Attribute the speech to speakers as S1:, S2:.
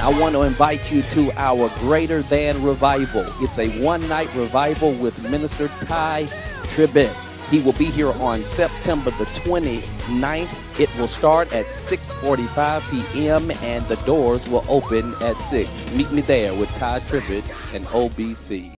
S1: I want to invite you to our Greater Than Revival. It's a one-night revival with Minister Ty Tribbett. He will be here on September the 29th. It will start at 6:45 p.m. and the doors will open at 6. Meet me there with Ty Tribbett and OBC.